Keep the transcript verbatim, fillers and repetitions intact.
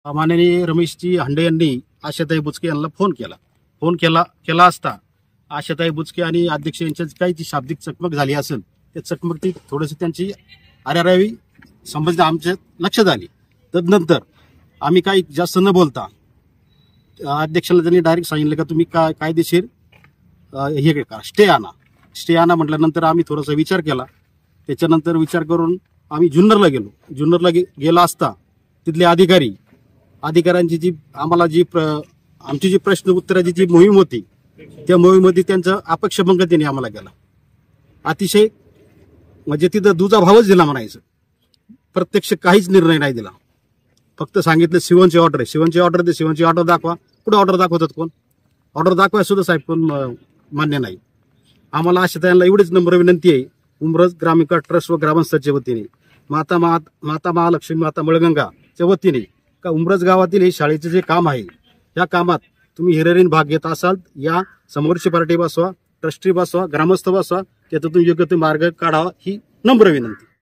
माननीय रमेशजी हांडे यांनी आशाताई बुचके यांना फोन केला फोन केला केला असता आशाताई बुचके आणि अध्यक्ष यांच्यात काही जी शाब्दिक चकमक झाली असेल त्या चकमक ती थोडीशी त्यांची अरेरावी संबंधित आमच्या लक्षात आली। तदनंतर आम्ही काही जास्त न बोलता अध्यक्षाला त्यांनी डायरेक्ट सांगितलं का तुम्ही काय कायदेशीर हे करा, स्टे आणा स्टे आणा म्हटल्यानंतर आम्ही थोडासा विचार केला। त्याच्यानंतर विचार करून आम्ही जुन्नरला गेलो। जुन्नरला गे गेला असता तिथले अधिकारी अधिकाऱ्यांची जी आम्हाला जी आमची जी प्रश्न उत्तराची जी मोहीम होती त्या मोहीममध्ये त्यांचा अपेक्षाभंग त्यांनी आम्हाला केला। अतिशय म्हणजे तिथं दुजा भावच दिला म्हणायचं, प्रत्यक्ष काहीच निर्णय नाही दिला। फक्त सांगितलं शिवनची ऑर्डर आहे, शिवनची ऑर्डर दे, शिवनची ऑर्डर दाखवा। कुठं ऑर्डर दाखवतात कोण? ऑर्डर दाखवाय सुद्धा साहेब कोण मान्य नाही। आम्हाला अशा त्यांना एवढीच नम्र विनंती आहे उमरज ग्रामीण ट्रस्ट व ग्रामस्थांच्या वतीने माता माता महालक्ष्मी माता मळगंगाच्या वतीने का उमरज गावातील हे शाळेचे जे काम आहे या कामात तुम्ही हिरिरीने भाग घेत असाल, या समोरची पार्टी बसवा, ट्रस्टी बसवा, ग्रामस्थ बसवा, त्यातून योग्य ते मार्ग काढावा ही नम्र विनंती।